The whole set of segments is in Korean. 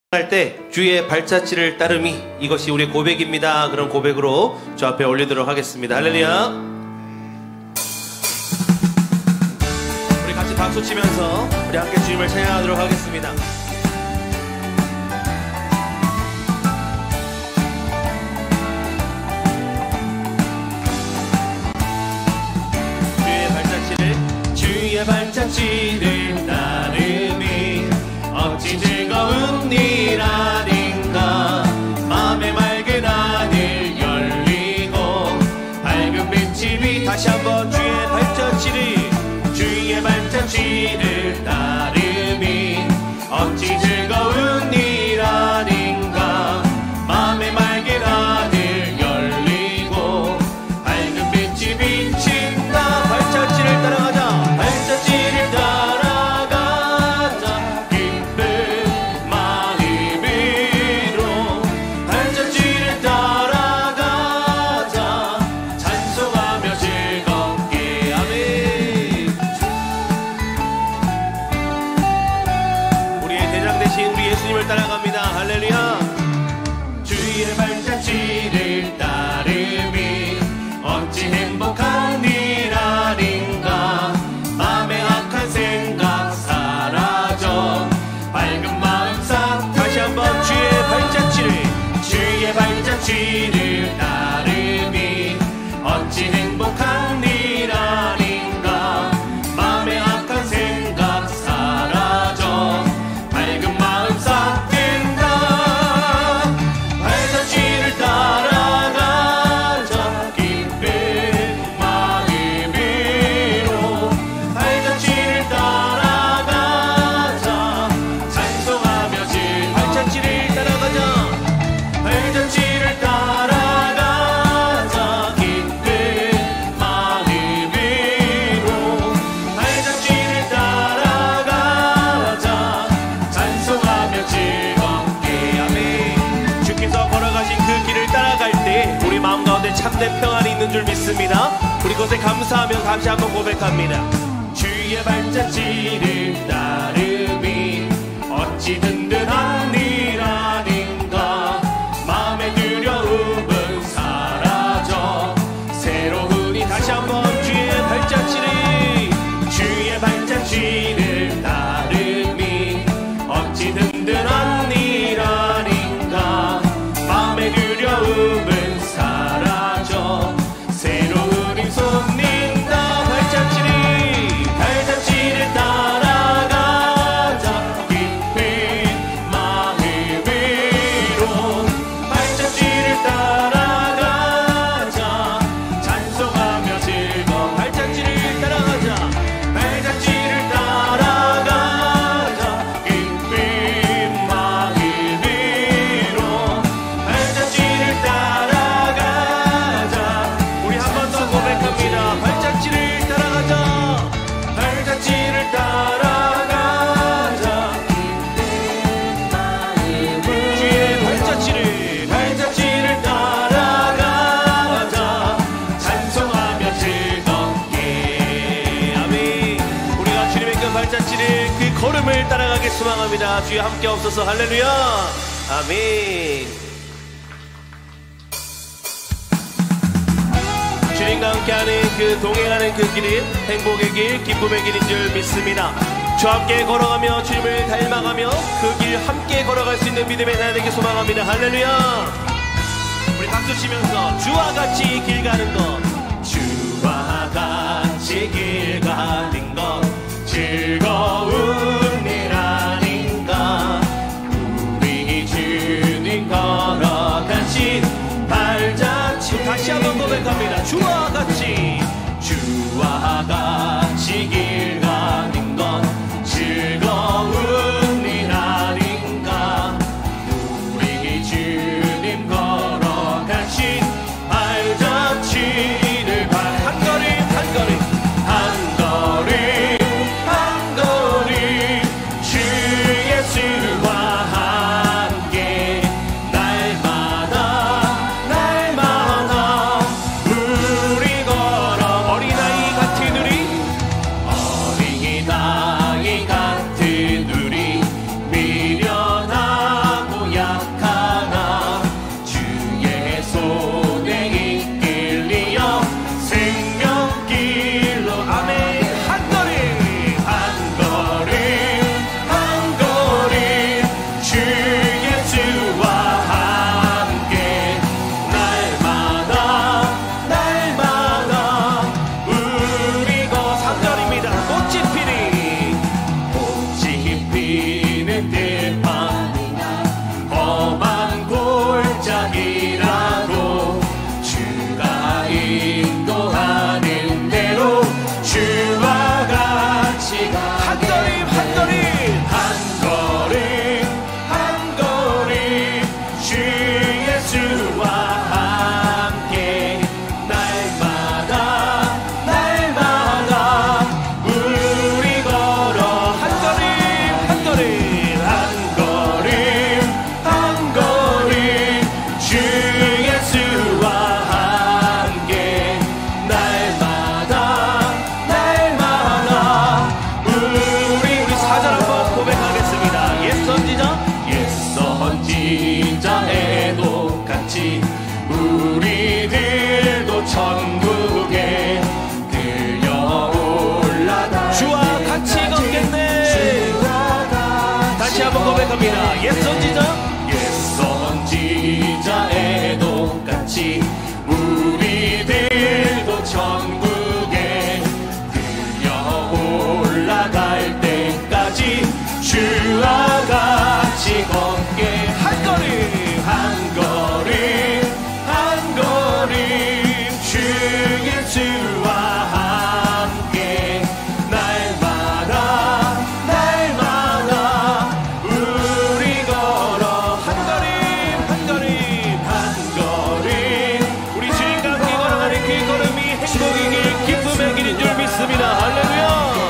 할 때 주의 발자취를 따름이 이것이 우리의 고백입니다. 그런 고백으로 저 앞에 올리도록 하겠습니다. 할렐루야. 우리 같이 박수 치면서 우리 함께 주님을 찬양하도록 하겠습니다. 주의 발자취를 따름이 어찌 즐거운 일 아닌가. 맘의 맑은 하늘 열리고 밝은 빛이 다시 한번 주의 발자취를 따름이 어찌 즐거운 일 아닌가. 맘의 맑은 하늘 열리고 밝은 빛이 비친다. 발자취를 따라가자. 발자취를 따라가자. 기쁜 마음으로 발자취를 따라가자. 찬송하며 즐겁게. 아멘. 우리의 대장 되신 우리 예수님을 따라갑니다. 할렐루야. 주의 발자취를 따름이 어찌 행복한 일 아닌가. 맘의 악한 생각 사라져 밝은 마음 싹. 다시 한번 주의 발자취를 따름이 어찌 행복한 일 아닌가. 맘의 악한 생각 사라져 밝은 마음 싹 든다. 발자취를 따라가자. 기쁜 마음으로 발자취를 따라가자. 찬송하며 발자취를 따라가자. 발자취를 따라가자. 기쁜 마음으로 발자취를 따라가자. 찬송하며 즐겁게. 아멘. 주께서 걸어가신 그 길을 따라갈 때 우리 마음 가운데 참된 평안이 있는 줄 믿습니다. 우리 그것에 감사하며 다시 한번 고백합니다. 주의 발자취를 따름이 어찌 든든한 일 아닌가. 마음의 두려움은 사라져 새로운 이. 다시 한번 주의 발자취를 따름이 어찌 든든한 일 아닌가. 마음의 두려움은 사라져 새로운 힘 솟는다. 발자취를 따라가자. 기쁜 마음으로 발자취를 따라가자. 찬송하며 즐거워. 발자취를 따라가자. 발자취를 따라가자. 기쁜 마음으로 발자취를 따라가자. 우리 한 번 더 고백합니다. 발자취를 따라가자. 발자취를 따라가자. 주의 발자취를 따라가자. 찬송하며 즐겁게. 아멘. 우리가 주님의 그 발자취를 그 걸음을 따라가길 소망합니다. 주여 함께 없어서. 할렐루야. 아멘. 주님과 함께하는 그 동행하는 그 길은 행복의 길, 기쁨의 길인 줄 믿습니다. 주와 함께 걸어가며 주님을 닮아가며 그 길 함께 걸어갈 수 있는 믿음의 날 되길 소망합니다. 할렐루야. 우리 박수 치면서 주와 같이 길 가는 것. 주와 같이 길 가는 것 즐거운 일 아닌가. 우리 주님 걸어가신 발자취. 다시 한번 고백합니다. 주와 같이 길 가는 것 즐거운 일 아닌가. 우리 주님 걸어가신 발자취를 한 걸음 한 걸음 한 걸음 한 걸음 주 예수와 함께 날마다 우리 위험한 골짜기라도 주가 인도하는 대로 주와 같이 한 걸음 한 걸음 한 걸음 한 걸음 주 예수와 함께 날마다 날마다 우리 걸어 한 걸음 한 걸음 한 걸음 한 걸음 주 예수와 함께 날마다 날마다 우리 사절 한번 고백하겠습니다. 옛 선지자에도 같이 우리들도 천국에 들려 올라갈 주와 같이 걷겠네. 다시 한번 고백합니다. 옛 선지자에도 같이 우리들도 천국에 들려 올라갈 때까지 주와 같이 걷게 한 걸음 한 걸음 한 걸음 주 예수와 함께 날마다 날마다 우리 걸어 한 걸음 한 걸음 한 걸음 우리 주님과 함께 걸어가는 그 걸음이 행복의 길 기쁨의 길인 줄 믿습니다. 할렐루야.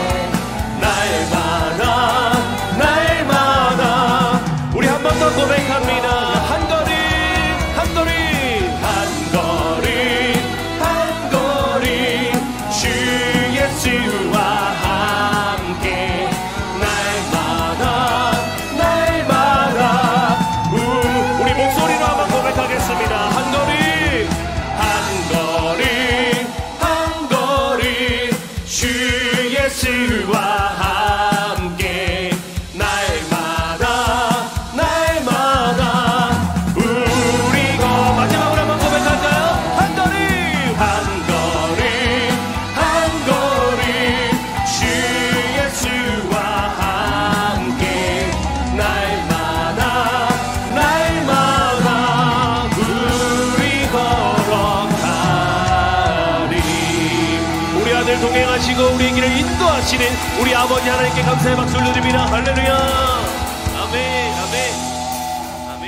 날마다 날마다 우리 한 번 더 고백합니다. 한 걸음 한 걸음 한 걸음 한 걸음 주 예수와 함께 날마다 날마다 우리 목소리로 한번 고백하겠습니다. 한 걸음 한 걸음 한 걸음 주 예수와 함께 날마다 날마다 우리 마지막으로 한번 고백할까요? 한 걸음 한 걸음 한 걸음 주 예수와 함께 날마다 날마다 우리 걸어가리. 우리 아들 동행하시고 우리 길을 인도하시는 우리 아버지 하나님께 감사의 박수를 드립니다. 할렐루야. 아멘 아멘 아멘.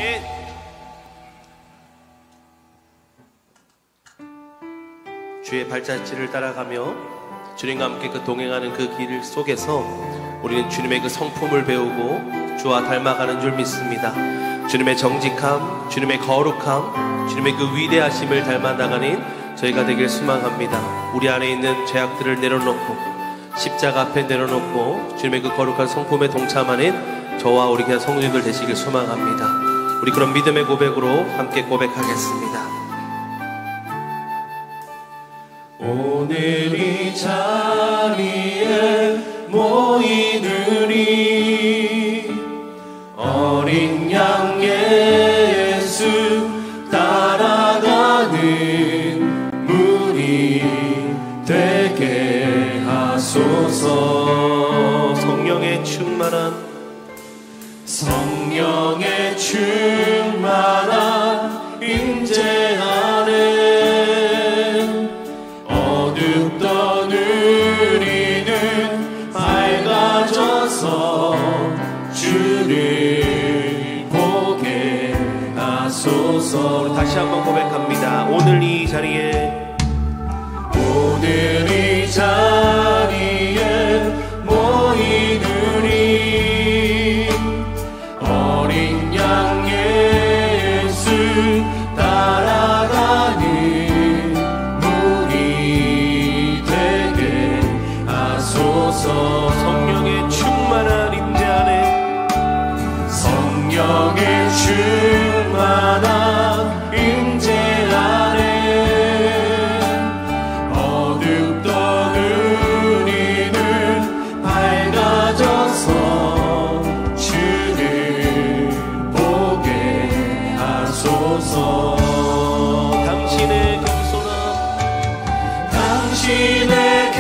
주의 발자취를 따라가며 주님과 함께 그 동행하는 그 길 속에서 우리는 주님의 그 성품을 배우고 주와 닮아가는 줄 믿습니다. 주님의 정직함, 주님의 거룩함, 주님의 그 위대하심을 닮아나가는 저희가 되길 소망합니다. 우리 안에 있는 죄악들을 내려놓고 십자가 앞에 내려놓고 주님의 그 거룩한 성품에 동참하는 저와 우리 귀한 성도님들 되시길 소망합니다. 우리 그런 믿음의 고백으로 함께 고백하겠습니다. 오늘 이 자리에 모이느니 어린 양 예수 따라가는 문이 되게 하소서. 성령의 충만한 임재 안에 어둡던 우리는 밝아져서 주를 보게 하소서. 다시 한번 고백합니다. 오늘 이 자리에 모이느니 어린 양 예수 따라가는 문이 되게 하소서. 성령의 충만한 임재 안에 성령의 충만한 임재 안에 어둡던 우리는 밝아져서 주를 보게 하소서. 당신의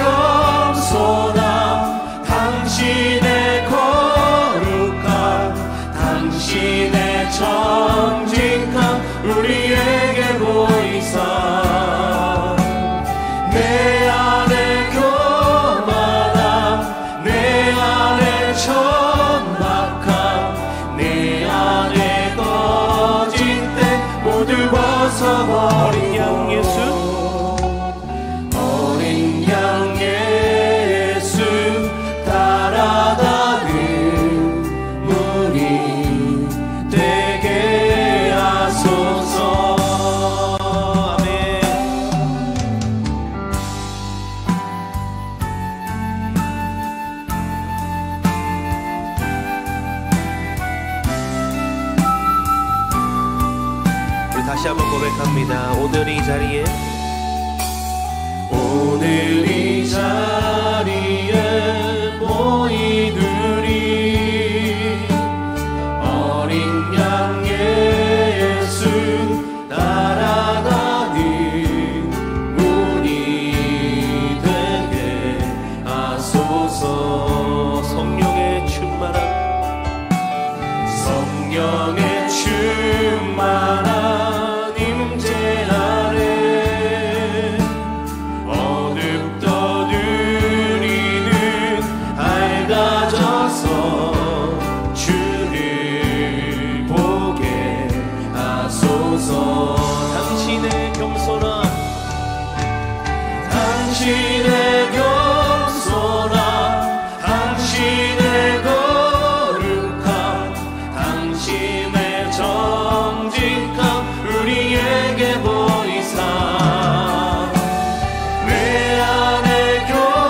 겸손함, 당신의 거룩함, 당신의 정직함 우리에게 보이사 내 안에 교만함 내 안에 천박함 내 안에 거짓된 모두 벗어버리고 어린 양 예수 어린 양 예수 따라가는 우리 되게 하소서. 아멘. 우리 다시 한번 고백합니다. 오늘 이 자리에 오늘 이 자리에 모이들이 어린 양 예수 따라가는 문이 되게 하소서. 성령의 충만함 성령의 충만한 임재 아래 어둡 떠들이는 밝아져서 주를 보게 하소서. 당신의 겸손함 당신의 겸손함 당신의 거룩함 당신의 정직함 우리에게 보이사 내 안에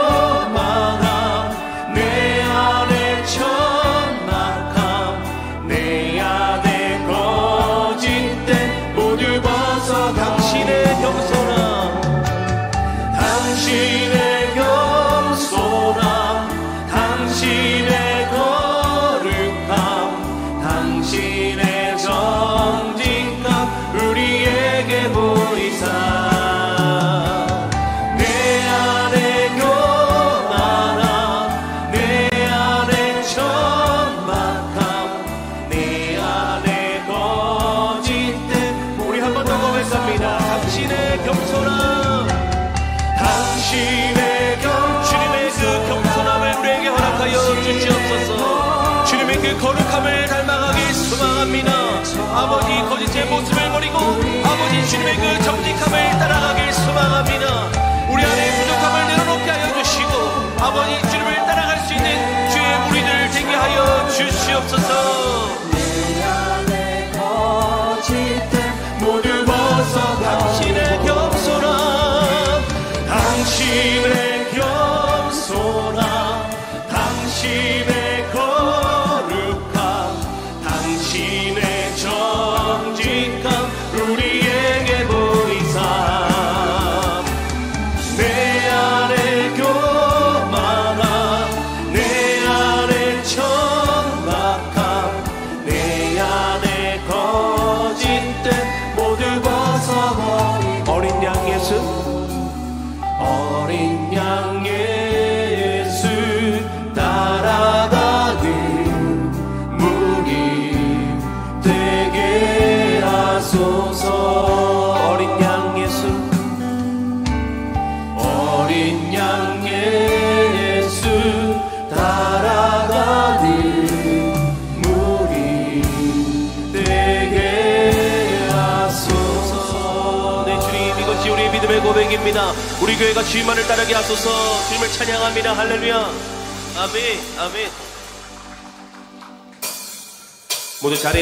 교만함 내 안에 천박함 내 안에 거짓된 모두 벗어 당신의 겸손함 당신의 겸손함 당신의 거룩함 당신의 정직함 우리에게 보이사 내 안에 교만함 내 안에 천박함 내 안에 거짓된 우리 한 번 더 고백합니다. 당신의 겸손함 당신의 주님의 그 겸손함을 우리에게 허락하여 주시옵소서. 주님의 그 거룩함을 닮아가길 소망합니다. 아버지 거짓의 모습을 버리고 아버지 주님의 그 정직함을 따라가길 소망합니다. 우리 안에 부족함을 내려놓게 하여 주시고 아버지 주님을 따라갈 수 있는 주의 무리들 되게 하여 주시옵소서. 내 안에 거짓된 모두 벗어 당신의 겸손함 당신의 겸손함 당신의 거룩함 당신의 정직함 우리에게 보이사 내 안에 교만함 내 안에 천박함 내 안에 거짓된 모두 벗어버리고 어린 양 예수 어린 양 예수 따라가는 무리 되게 하소서. 어린 양 예수 어린 양 예수 따라가는 무리 되게 하소서. 네 주님 이것이 우리의 믿음의 고백입니다. 우리 교회가 주님만을 따르게 하소서. 주님을 찬양합니다. 할렐루야. 아멘 아멘. 모두 자리